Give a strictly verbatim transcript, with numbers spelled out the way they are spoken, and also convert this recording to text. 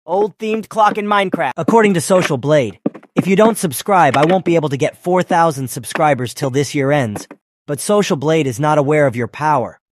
Old themed clock in Minecraft. According to Social Blade, if you don't subscribe, I won't be able to get four thousand subscribers till this year ends. But Social Blade is not aware of your power.